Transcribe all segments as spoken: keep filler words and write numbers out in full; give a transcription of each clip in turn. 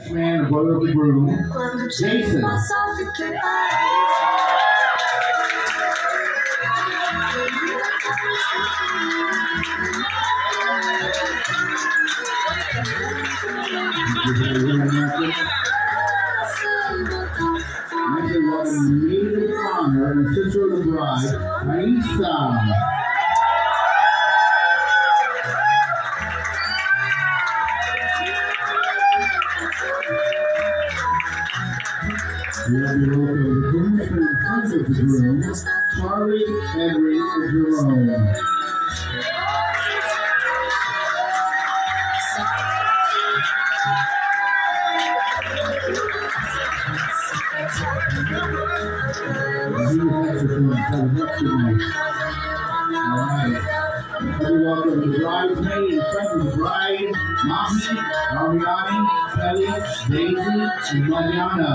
best man and brother of the groom, Jason. Next, we welcome the maid of honor and sister of the bride, Aisha. We have the welcome the groomsmen and friends of the groom, Charlie, Henry, and Jerome. Alright. We welcome the bridesmaid and friends of the bride, Mahi, Ariani, Kelly, Daisy, and Mariana.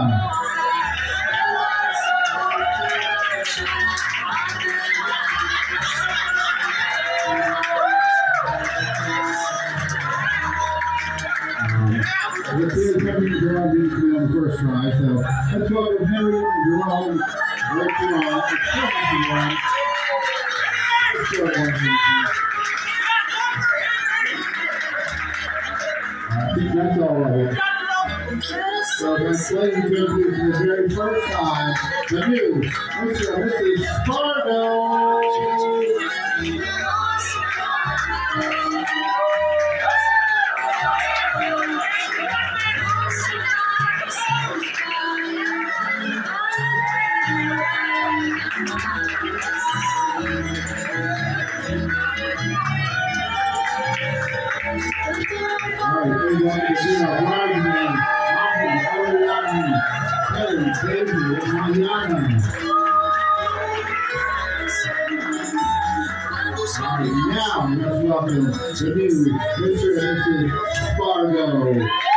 The three Henry and Jerome being on the first try, so let's welcome Henry and Jerome. Right Jerome. I think that's all of it. So that's ladies and gentlemen, for the very first time, the new Mister and Missus Spargo. Alright, we want to see our bridesmaid, Mahi, Ariani, Kelly, Daisy, and Mariana. Alright, now let's welcome the new Mister and Missus Spargo.